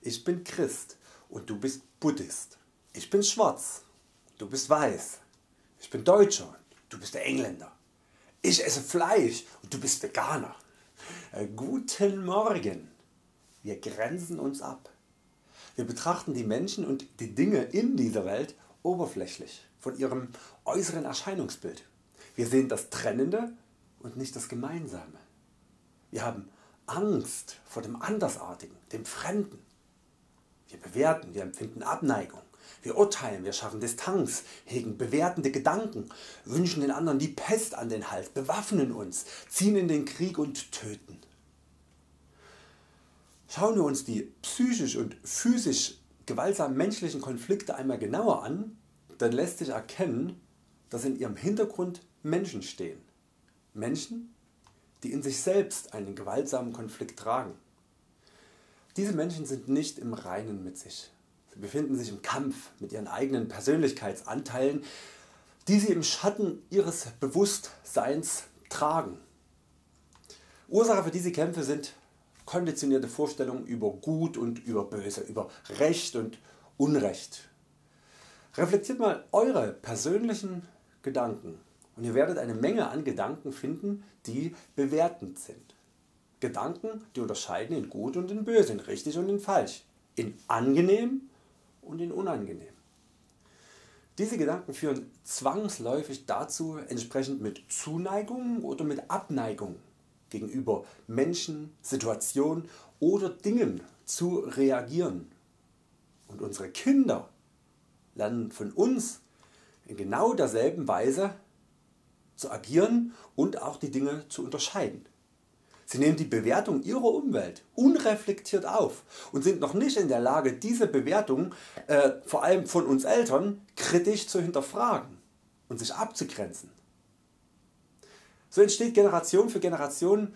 Ich bin Christ und du bist Buddhist. Ich bin schwarz, du bist weiß. Ich bin Deutscher und du bist der Engländer. Ich esse Fleisch und du bist Veganer. Guten Morgen. Wir grenzen uns ab. Wir betrachten die Menschen und die Dinge in dieser Welt oberflächlich von ihrem äußeren Erscheinungsbild. Wir sehen das Trennende und nicht das Gemeinsame. Wir haben Angst vor dem Andersartigen, dem Fremden. Wir bewerten, wir empfinden Abneigung, wir urteilen, wir schaffen Distanz, hegen bewertende Gedanken, wünschen den anderen die Pest an den Hals, bewaffnen uns, ziehen in den Krieg und töten. Schauen wir uns die psychisch und physisch gewaltsamen menschlichen Konflikte einmal genauer an, dann lässt sich erkennen, dass in ihrem Hintergrund Menschen stehen. Menschen, die in sich selbst einen gewaltsamen Konflikt tragen. Diese Menschen sind nicht im Reinen mit sich. Sie befinden sich im Kampf mit ihren eigenen Persönlichkeitsanteilen, die sie im Schatten ihres Bewusstseins tragen. Ursache für diese Kämpfe sind konditionierte Vorstellungen über Gut und über Böse, über Recht und Unrecht. Reflektiert mal eure persönlichen Gedanken und ihr werdet eine Menge an Gedanken finden, die bewertend sind. Gedanken, die unterscheiden in Gut und in Böse, in richtig und in falsch, in angenehm und in unangenehm. Diese Gedanken führen zwangsläufig dazu, entsprechend mit Zuneigung oder mit Abneigung gegenüber Menschen, Situationen oder Dingen zu reagieren. Und unsere Kinder lernen von uns in genau derselben Weise zu agieren und auch die Dinge zu unterscheiden. Sie nehmen die Bewertung ihrer Umwelt unreflektiert auf und sind noch nicht in der Lage, diese Bewertung vor allem von uns Eltern kritisch zu hinterfragen und sich abzugrenzen. So entsteht Generation für Generation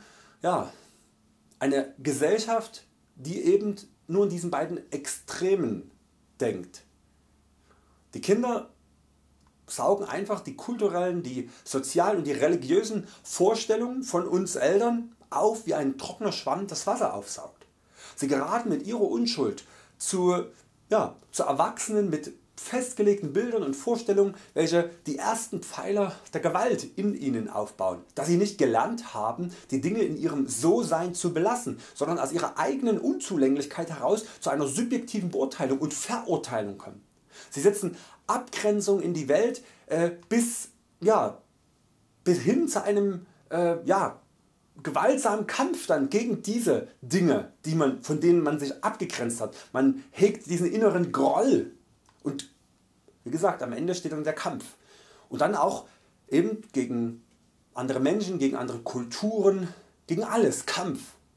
eine Gesellschaft, die eben nur in diesen beiden Extremen denkt. Die Kinder saugen einfach die kulturellen, die sozialen und die religiösen Vorstellungen von uns Eltern auf wie ein trockener Schwamm das Wasser aufsaugt. Sie geraten mit ihrer Unschuld zu Erwachsenen mit festgelegten Bildern und Vorstellungen, welche die ersten Pfeiler der Gewalt in ihnen aufbauen, da sie nicht gelernt haben, die Dinge in ihrem So-Sein zu belassen, sondern aus ihrer eigenen Unzulänglichkeit heraus zu einer subjektiven Beurteilung und Verurteilung kommen. Sie setzen Abgrenzung in die Welt bis hin zu einem gewaltsamen Kampf dann gegen diese Dinge, von denen man sich abgegrenzt hat. Man hegt diesen inneren Groll und wie gesagt, am Ende steht dann der Kampf. Und dann auch eben gegen andere Menschen, gegen andere Kulturen, gegen alles Kampf.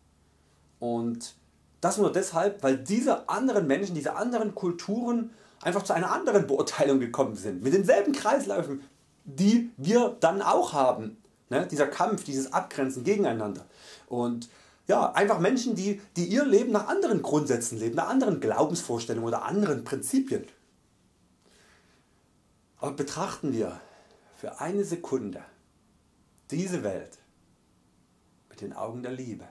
Und das nur deshalb, weil diese anderen Menschen, diese anderen Kulturen einfach zu einer anderen Beurteilung gekommen sind. Mit denselben Kreisläufen, die wir dann auch haben. Dieser Kampf, dieses Abgrenzen gegeneinander. Und einfach Menschen, die ihr Leben nach anderen Grundsätzen leben, nach anderen Glaubensvorstellungen oder anderen Prinzipien. Aber betrachten wir für eine Sekunde diese Welt mit den Augen der Liebe.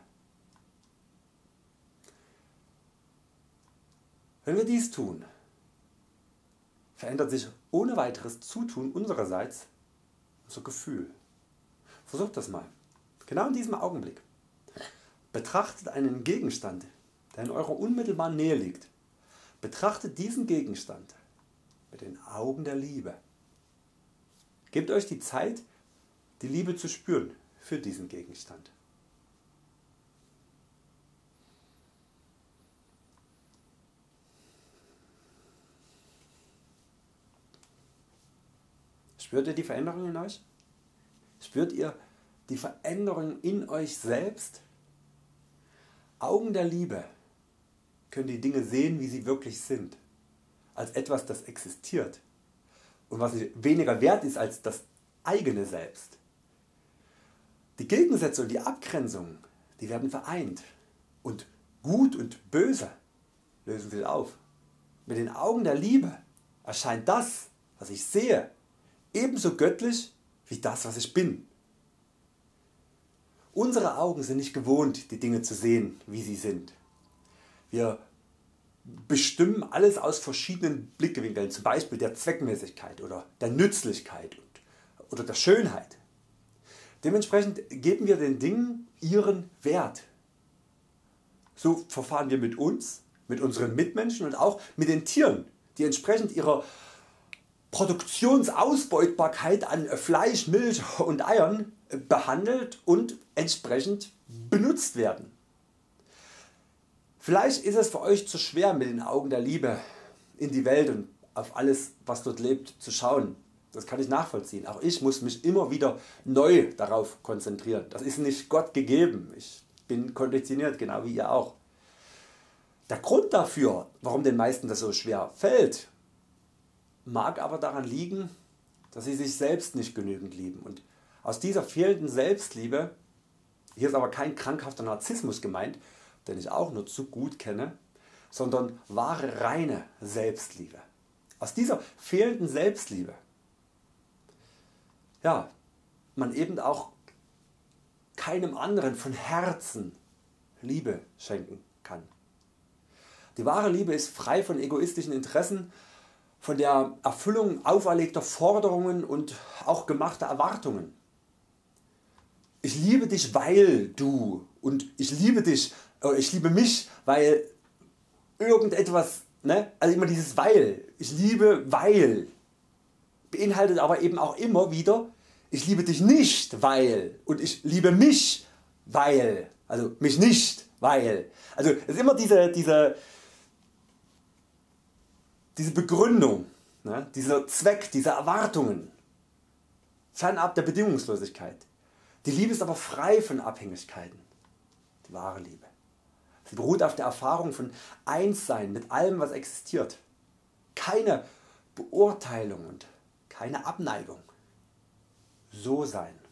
Wenn wir dies tun, verändert sich ohne weiteres Zutun unsererseits unser Gefühl. Versucht das mal. Genau in diesem Augenblick. Betrachtet einen Gegenstand, der in eurer unmittelbaren Nähe liegt. Betrachtet diesen Gegenstand mit den Augen der Liebe. Gebt euch die Zeit, die Liebe zu spüren für diesen Gegenstand. Spürt ihr die Veränderung in euch? Spürt ihr die Veränderung in euch selbst? Augen der Liebe können die Dinge sehen, wie sie wirklich sind, als etwas, das existiert und was weniger wert ist als das eigene Selbst. Die Gegensätze und die Abgrenzungen, die werden vereint und Gut und Böse lösen sich auf. Mit den Augen der Liebe erscheint das, was ich sehe, ebenso göttlich wie das, was ich bin. Unsere Augen sind nicht gewohnt, die Dinge zu sehen, wie sie sind. Wir bestimmen alles aus verschiedenen Blickwinkeln, zum Beispiel der Zweckmäßigkeit oder der Nützlichkeit oder der Schönheit. Dementsprechend geben wir den Dingen ihren Wert. So verfahren wir mit uns, mit unseren Mitmenschen und auch mit den Tieren, die entsprechend ihrer Produktionsausbeutbarkeit an Fleisch, Milch und Eiern behandelt und entsprechend benutzt werden. Vielleicht ist es für Euch zu schwer, mit den Augen der Liebe in die Welt und auf alles was dort lebt zu schauen. Das kann ich nachvollziehen. Auch ich muss mich immer wieder neu darauf konzentrieren. Das ist nicht Gott gegeben. Ich bin konditioniert, genau wie ihr auch. Der Grund dafür, warum den meisten das so schwer fällt, mag aber daran liegen, dass sie sich selbst nicht genügend lieben. Und aus dieser fehlenden Selbstliebe, hier ist aber kein krankhafter Narzissmus gemeint, den ich auch nur zu gut kenne, sondern wahre reine Selbstliebe. Aus dieser fehlenden Selbstliebe man eben auch keinem anderen von Herzen Liebe schenken kann. Die wahre Liebe ist frei von egoistischen Interessen, von der Erfüllung auferlegter Forderungen und auch gemachter Erwartungen. Ich liebe dich weil du und ich liebe mich weil irgendetwas, also immer dieses weil, ich liebe weil, beinhaltet aber eben auch immer wieder ich liebe dich nicht weil und ich liebe mich weil, also mich nicht weil. Also es ist immer diese Begründung, dieser Zweck, diese Erwartungen, fernab der Bedingungslosigkeit. Die Liebe ist aber frei von Abhängigkeiten, die wahre Liebe. Sie beruht auf der Erfahrung von Einssein mit allem was existiert. Keine Beurteilung und keine Abneigung. So sein.